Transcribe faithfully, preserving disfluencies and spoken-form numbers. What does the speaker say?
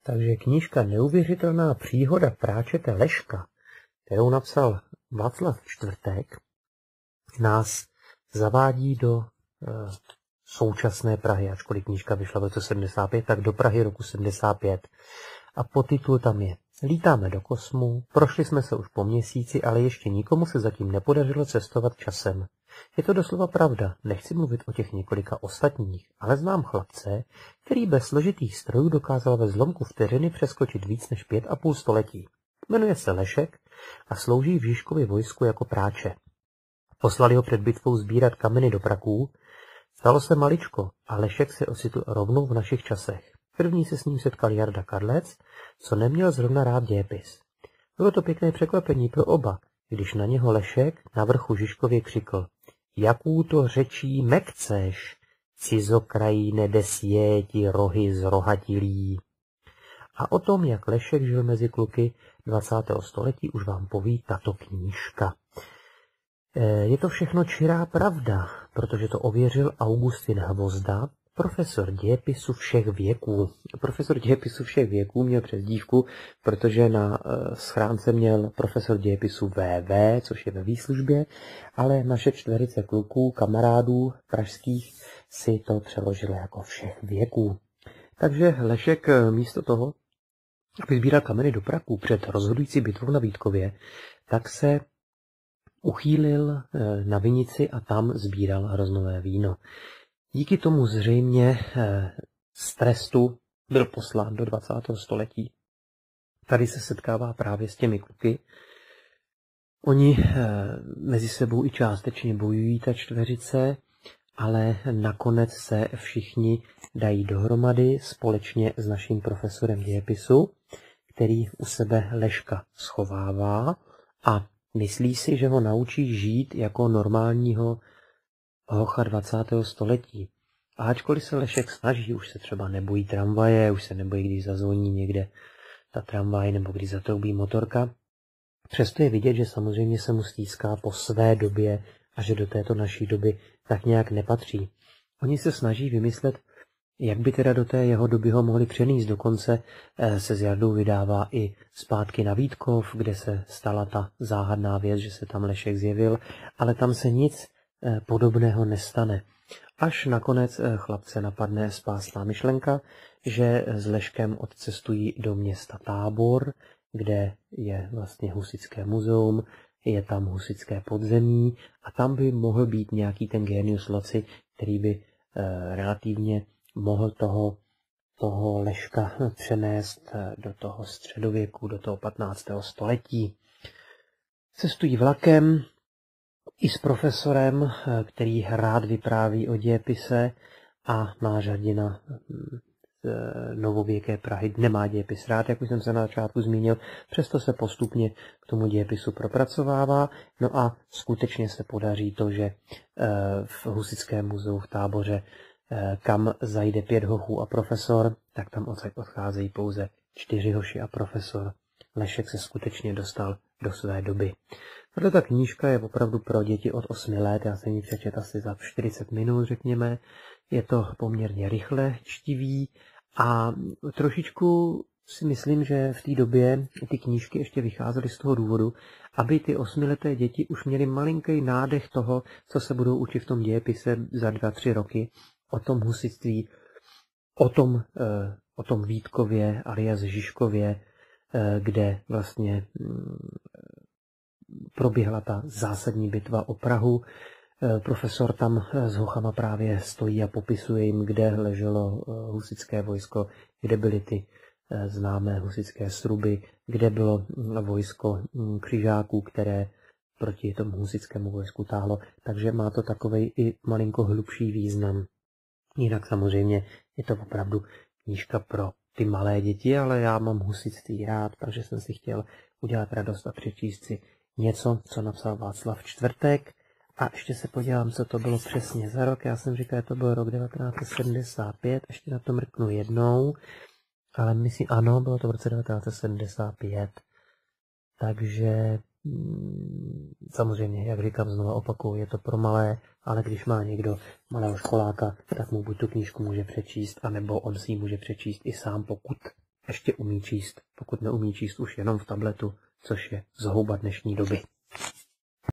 Takže knížka Neuvěřitelná příhoda práčete Leška, kterou napsal Václav Čtvrtek, nás zavádí do e, současné Prahy, ačkoliv knížka vyšla v roce sedmdesát pět, tak do Prahy roku sedmdesát pět. A podtitul tam je: Lítáme do kosmu, prošli jsme se už po měsíci, ale ještě nikomu se zatím nepodařilo cestovat časem. Je to doslova pravda, nechci mluvit o těch několika ostatních, ale znám chlapce, který bez složitých strojů dokázal ve zlomku vteřiny přeskočit víc než pět a půl století. Jmenuje se Lešek a slouží v Žižkově vojsku jako práče. Poslali ho před bitvou sbírat kameny do praků, stalo se maličko a Lešek se ocitl rovnou v našich časech. První se s ním setkal Jarda Kadlec, co neměl zrovna rád dějepis. Bylo to pěkné překvapení pro oba, když na něho Lešek na vrchu Žižkově křikl: Jakou to řečí mekceš, cizokrajine desěti rohy zrohatilí. A o tom, jak Lešek žil mezi kluky dvacátého století, už vám poví tato knížka. Je to všechno čirá pravda, protože to ověřil Augustin Hvozda, profesor dějepisu všech věků. Profesor dějepisu všech věků měl přezdívku, protože na schránce měl profesor dějepisu V V, což je ve výslužbě, ale naše čtverice kluků, kamarádů pražských si to přeložilo jako všech věků. Takže Lešek místo toho, aby sbíral kameny do praků před rozhodující bitvou na Vítkově, tak se uchýlil na vinici a tam sbíral hroznové víno. Díky tomu zřejmě z trestu byl poslán do dvacátého století. Tady se setkává právě s těmi kluky. Oni mezi sebou i částečně bojují, ta čtveřice, ale nakonec se všichni dají dohromady společně s naším profesorem dějepisu, který u sebe Leška schovává a myslí si, že ho naučí žít jako normálního hocha dvacátého století. A ačkoliv se Lešek snaží, už se třeba nebojí tramvaje, už se nebojí, když zazvoní někde ta tramvaj nebo když zatroubí motorka. Přesto je vidět, že samozřejmě se mu stýská po své době a že do této naší doby tak nějak nepatří. Oni se snaží vymyslet, jak by teda do té jeho doby ho mohli přenést. Dokonce se s Jardou vydává i zpátky na Vítkov, kde se stala ta záhadná věc, že se tam Lešek zjevil, ale tam se nic podobného nestane. Až nakonec chlapce napadne spásná myšlenka, že s Leškem odcestují do města Tábor, kde je vlastně husitské muzeum, je tam husitské podzemí a tam by mohl být nějaký ten genius loci, který by eh, relativně mohl toho, toho Leška přenést do toho středověku, do toho patnáctého století. Cestují vlakem i s profesorem, který rád vypráví o dějepise, a náš hrdina novověké Prahy nemá dějepis rád, jak už jsem se na začátku zmínil, přesto se postupně k tomu dějepisu propracovává. No a skutečně se podaří to, že v husitském muzeu v Táboře, kam zajde pět hochů a profesor, tak tam odcházejí pouze čtyři hoši a profesor. Lešek se skutečně dostal do své doby. Tato ta knížka je opravdu pro děti od osmi let, já jsem ji přečet asi za čtyřicet minut, řekněme. Je to poměrně rychle čtivý a trošičku si myslím, že v té době ty knížky ještě vycházely z toho důvodu, aby ty osmileté děti už měly malinký nádech toho, co se budou učit v tom dějepise za dva, tři roky, o tom husitství, o tom, o tom Vítkově alias Žižkově, kde vlastně proběhla ta zásadní bitva o Prahu. Profesor tam s hochama právě stojí a popisuje jim, kde leželo husitské vojsko, kde byly ty známé husitské sruby, kde bylo vojsko křižáků, které proti tomu husitskému vojsku táhlo. Takže má to takovej i malinko hlubší význam. Jinak samozřejmě je to opravdu knížka pro ty malé děti, ale já mám husitství rád, takže jsem si chtěl udělat radost a přečíst si něco, co napsal Václav Čtvrtek. A ještě se podívám, co to bylo přesně za rok. Já jsem říkal, že to byl rok devatenáct set sedmdesát pět, ještě na to mrknu jednou, ale myslím, ano, bylo to v roce devatenáct set sedmdesát pět. Takže samozřejmě, jak říkám, znovu opakuju, je to pro malé, ale když má někdo malého školáka, tak mu buď tu knížku může přečíst, anebo on si ji může přečíst i sám, pokud ještě umí číst, pokud neumí číst už jenom v tabletu, což je zhouba dnešní doby.